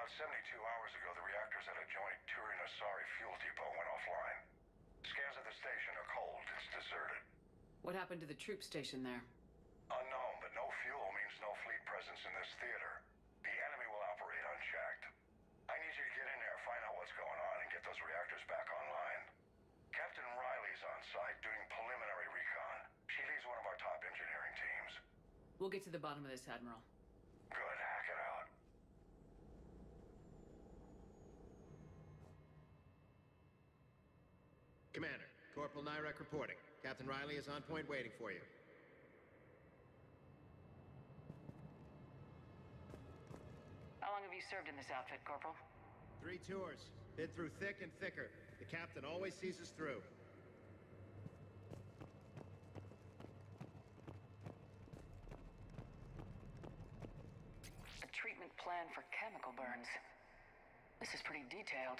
About 72 hours ago, the reactors at a joint Turin-Asari fuel depot went offline. Scans of the station are cold. It's deserted. What happened to the troop station there? Unknown, but no fuel means no fleet presence in this theater. The enemy will operate unchecked. I need you to get in there, find out what's going on, and get those reactors back online. Captain Riley's on site doing preliminary recon. She leads one of our top engineering teams. We'll get to the bottom of this, Admiral. Good, hack it out. Commander, Corporal Nyrek reporting. Captain Riley is on point waiting for you. How long have you served in this outfit, Corporal? 3 tours. Been through thick and thicker. The captain always sees us through. A treatment plan for chemical burns. This is pretty detailed.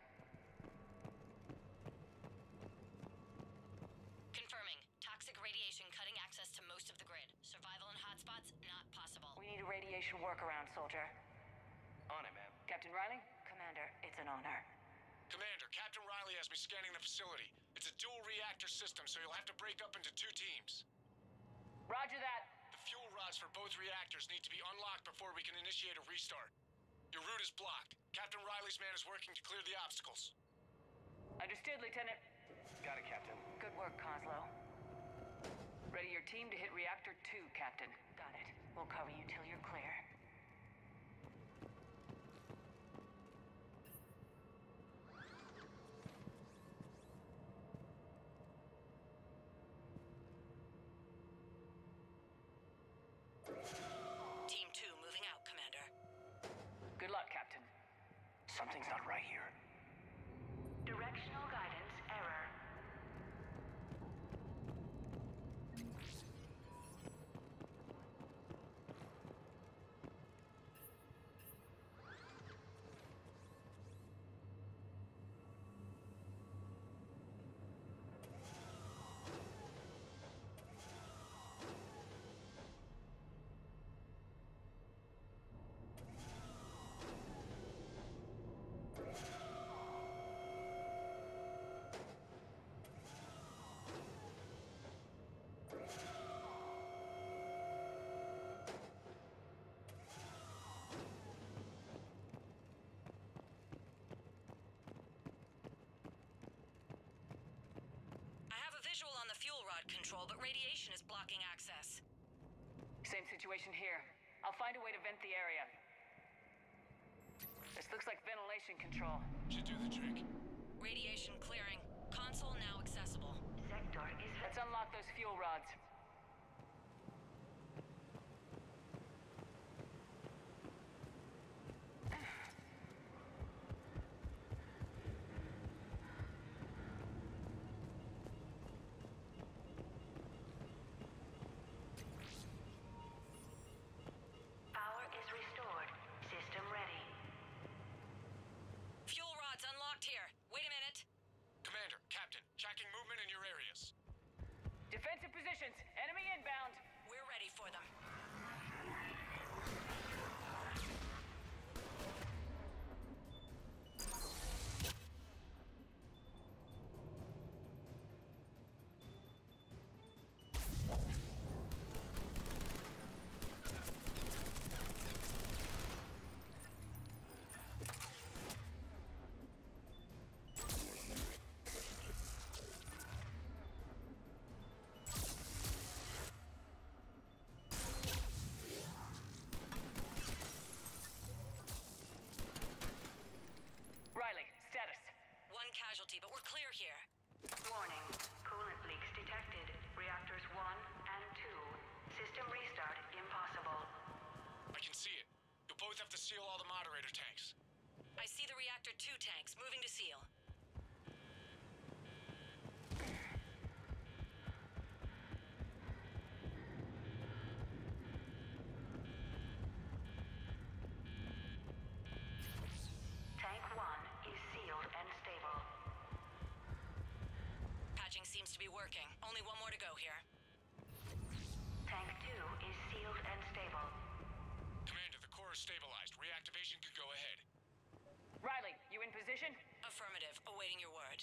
Confirming. Toxic radiation cutting access to most of the grid. Survival in hotspots, not possible. We need a radiation workaround, soldier. On it, ma'am. Captain Riley? Commander, it's an honor. Commander, Captain Riley has me scanning the facility. It's a dual reactor system, so you'll have to break up into 2 teams. Roger that. The fuel rods for both reactors need to be unlocked before we can initiate a restart. Your route is blocked. Captain Riley's man is working to clear the obstacles. Understood, Lieutenant. Got it, Captain. Good work, Coslow. Ready your team to hit Reactor 2, Captain. Got it. We'll cover you till you're clear. Team 2 moving out, Commander. Good luck, Captain. Something's not right here. Directional guidance error. On the fuel rod control, but radiation is blocking access. Same situation here. I'll find a way to vent the area. This looks like ventilation control. Should do the trick. Radiation clearing. Console now accessible. Sector is... Let's unlock those fuel rods. Power is restored. System ready. Fuel rods unlocked here. Wait a minute. Commander, Captain, tracking movement in your areas. Defensive positions. Enemy inbound. We're ready for them. Riley, status. 1 casualty, but we're clear here. Warning. Coolant leaks detected. Reactors 1 and 2. System restart impossible. I can see it. You'll both have to seal all the moderator tanks. I see the Reactor 2 tanks moving to seal. Tank 1 is sealed and stable. Patching seems to be working. Only 1 more to go here. Tank 2 is sealed and stable. Commander, the core is stabilized. Reactivation could go ahead. Riley, you in position? Affirmative. Awaiting your word.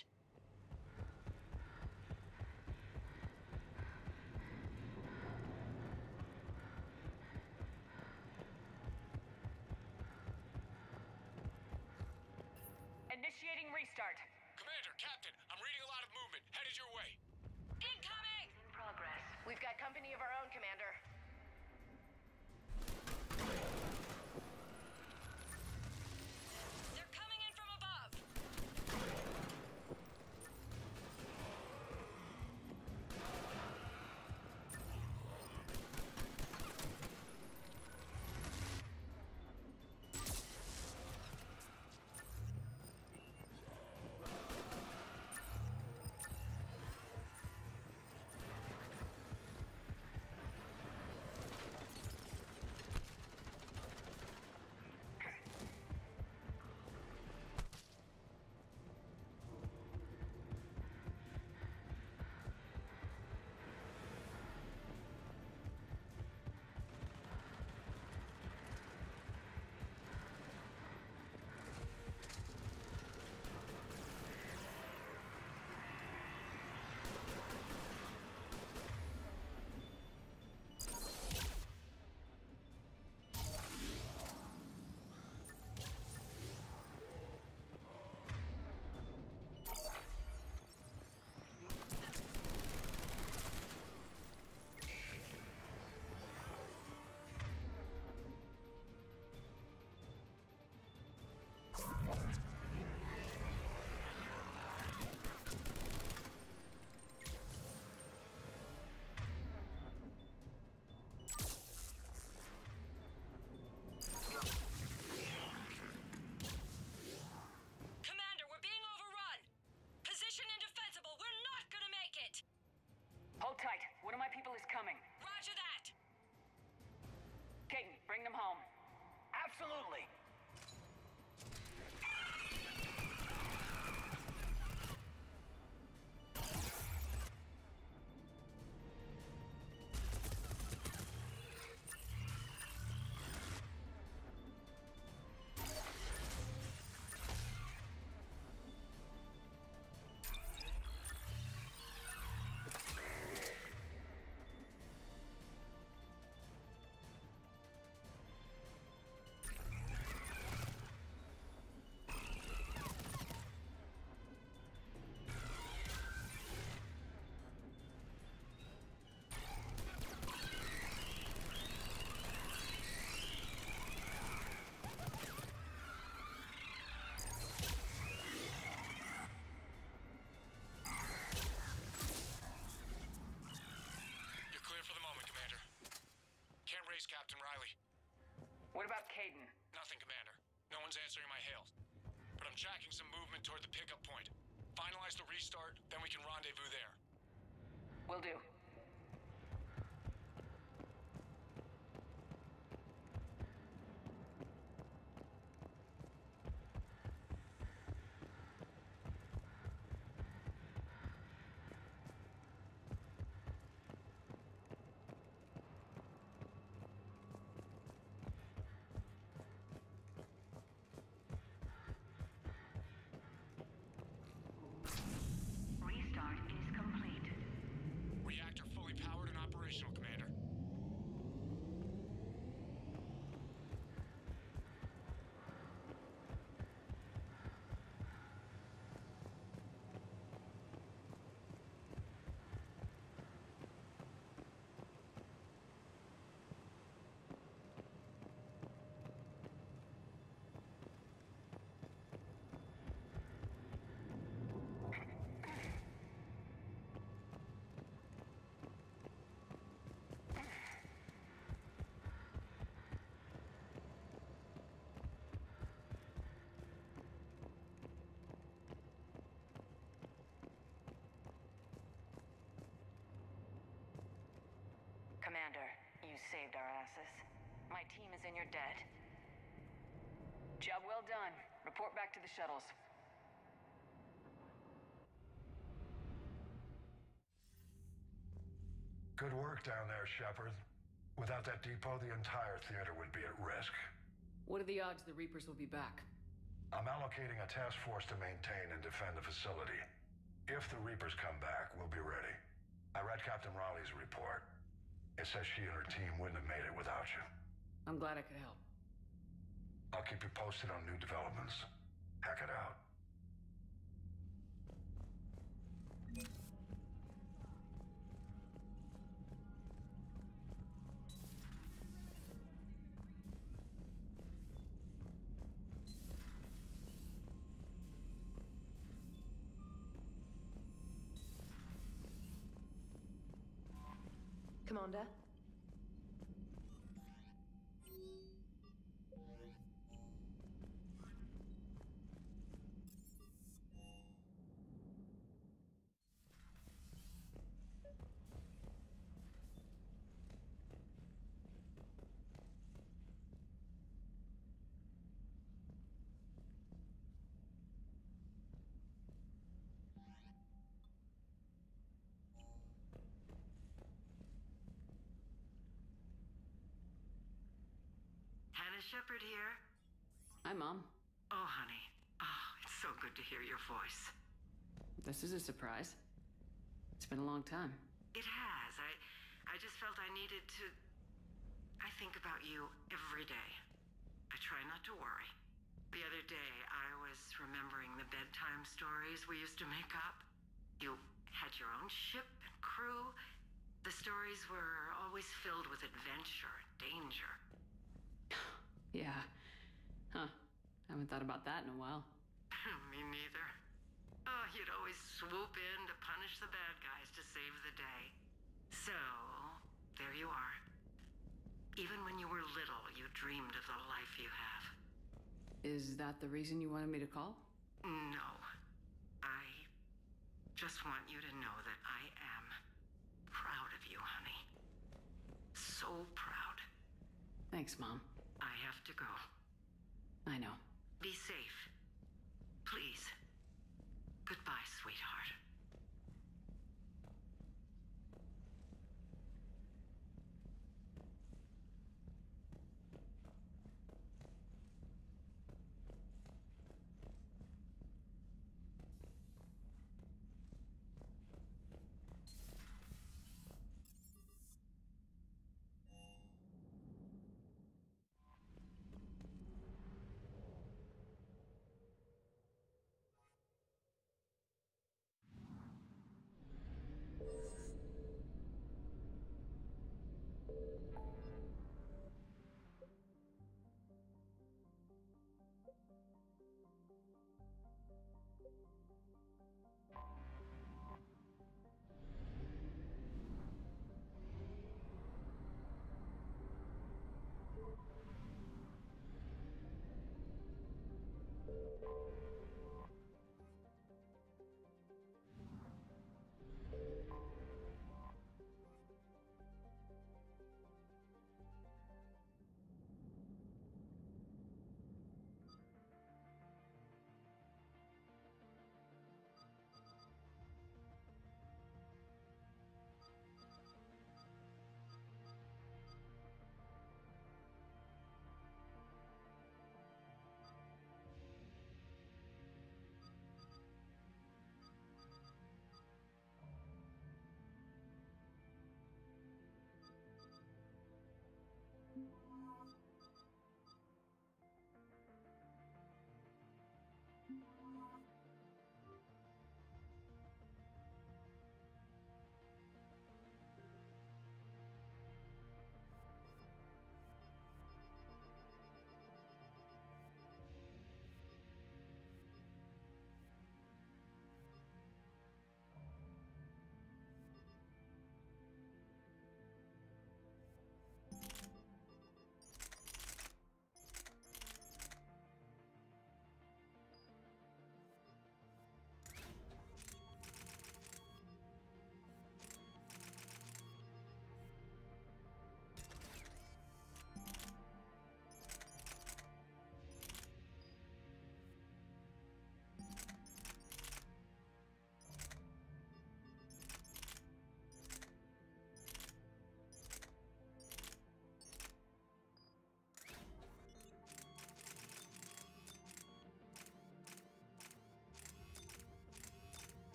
Initiating restart. Commander, Captain, I'm reading a lot of movement. Headed your way. Incoming! In progress. We've got company of our own, Commander. They're coming in from above. Commander, we're being overrun. Position indefensible. We're not gonna make it. Hold tight. One of my people is coming. Roger that. Kaidan, bring them home. Absolutely. You're clear for the moment, Commander. Can't raise Captain Riley. What about Kaidan? Nothing, Commander. No one's answering my hails. But I'm tracking some movement toward the pickup point. Finalize the restart, then we can rendezvous there. Will do. Restart is complete. Reactor fully powered and operational, Commander. Commander, you saved our asses. My team is in your debt. Job well done. Report back to the shuttles. Good work down there, Shepard. Without that depot, the entire theater would be at risk. What are the odds the Reapers will be back? I'm allocating a task force to maintain and defend the facility. If the Reapers come back, we'll be ready. I read Captain Raleigh's report. It says she and her team wouldn't have made it without you. I'm glad I could help. I'll keep you posted on new developments. Hack it out. Commander? Shepard here. Hi, Mom. Oh, honey. Oh, it's so good to hear your voice. This is a surprise. It's been a long time. It has. I just felt I needed to... I think about you every day. I try not to worry. The other day, I was remembering the bedtime stories we used to make up. You had your own ship and crew. The stories were always filled with adventure and danger. Yeah. Huh. Haven't thought about that in a while. Me neither. Oh, you'd always swoop in to punish the bad guys to save the day. So, there you are. Even when you were little, you dreamed of the life you have. Is that the reason you wanted me to call? No. I just want you to know that I am proud of you, honey. So proud. Thanks, Mom. I have to go. I know. Be safe. Please. Goodbye, sweetheart.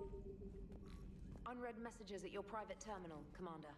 Unread messages at your private terminal, Commander.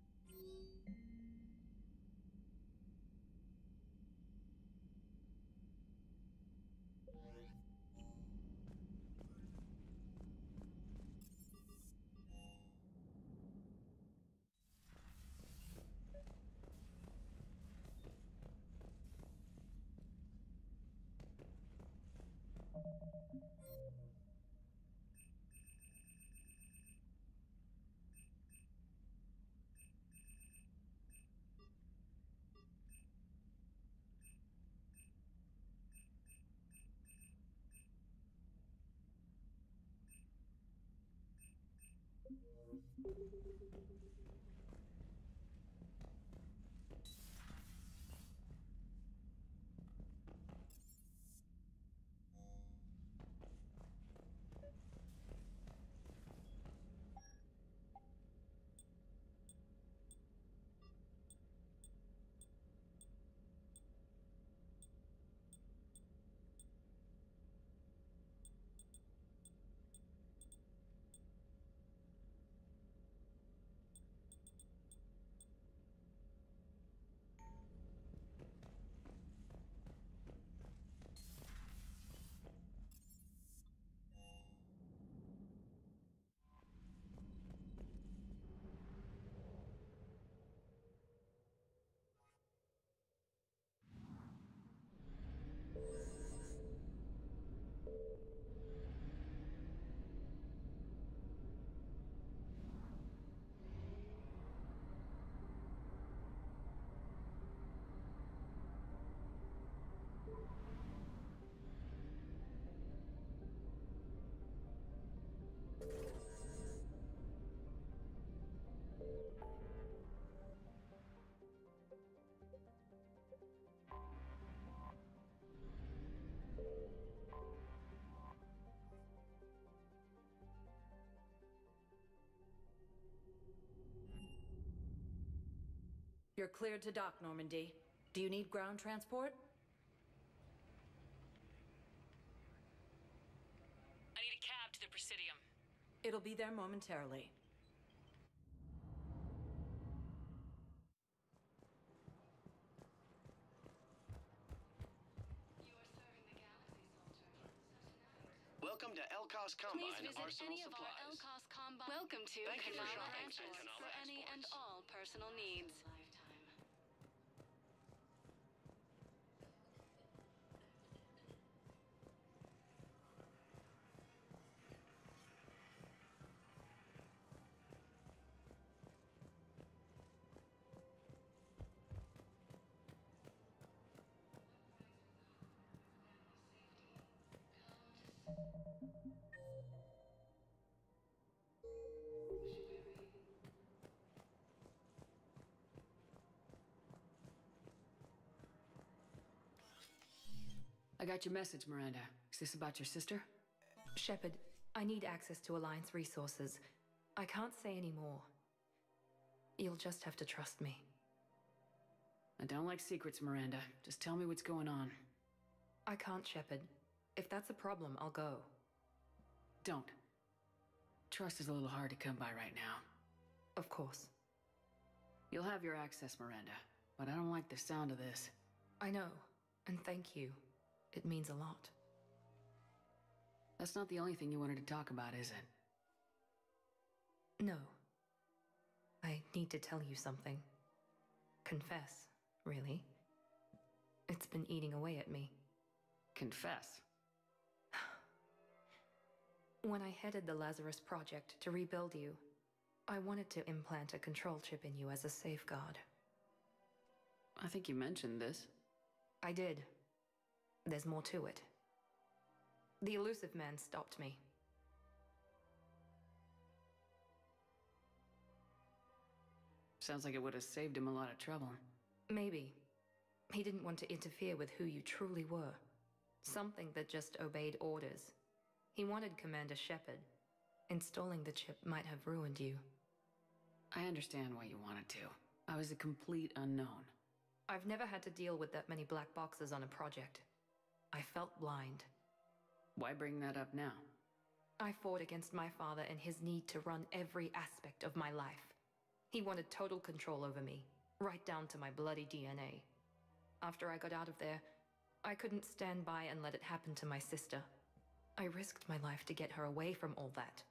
You're cleared to dock, Normandy. Do you need ground transport? I need a cab to the Presidium. It'll be there momentarily. Welcome to Elcos Combine Please visit Arsenal any of Supplies. our Elcos Combine. Welcome to Thank you for Kaidan shopping and Ashley Pinnacle for any and Exports. all personal needs. I got your message, Miranda. Is this about your sister? Shepard, I need access to Alliance resources. I can't say any more. You'll just have to trust me. I don't like secrets, Miranda. Just tell me what's going on. I can't, Shepard. If that's a problem, I'll go. Don't. Trust is a little hard to come by right now. Of course. You'll have your access, Miranda, but I don't like the sound of this. I know, and thank you. It means a lot. That's not the only thing you wanted to talk about, is it? No. I need to tell you something. Confess, really. It's been eating away at me. Confess. When I headed the Lazarus Project to rebuild you, I wanted to implant a control chip in you as a safeguard. I think you mentioned this. I did. There's more to it. The elusive man stopped me. Sounds like it would have saved him a lot of trouble. Maybe. He didn't want to interfere with who you truly were. Something that just obeyed orders. He wanted Commander Shepard. Installing the chip might have ruined you. I understand why you wanted to. I was a complete unknown. I've never had to deal with that many black boxes on a project. I felt blind. Why bring that up now? I fought against my father and his need to run every aspect of my life. He wanted total control over me, right down to my bloody DNA. After I got out of there, I couldn't stand by and let it happen to my sister. I risked my life to get her away from all that.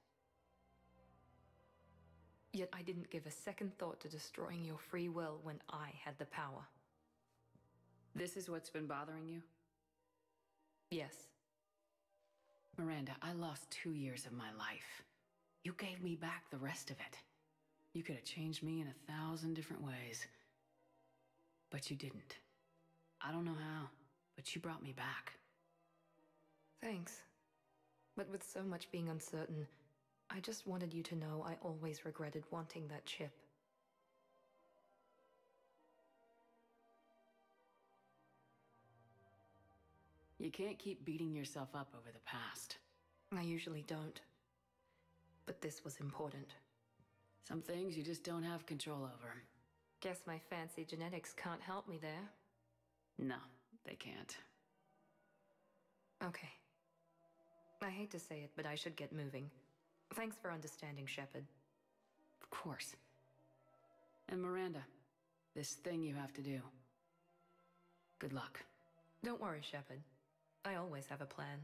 Yet I didn't give a second thought to destroying your free will when I had the power. This is what's been bothering you? Yes. Miranda, I lost 2 years of my life. You gave me back the rest of it. You could have changed me in 1,000 different ways. But you didn't. I don't know how, but you brought me back. Thanks. But with so much being uncertain, I just wanted you to know I always regretted wanting that chip. You can't keep beating yourself up over the past. I usually don't. But this was important. Some things you just don't have control over. Guess my fancy genetics can't help me there. No, they can't. Okay. I hate to say it, but I should get moving. Thanks for understanding, Shepard. Of course. And Miranda, this thing you have to do. Good luck. Don't worry, Shepard. I always have a plan.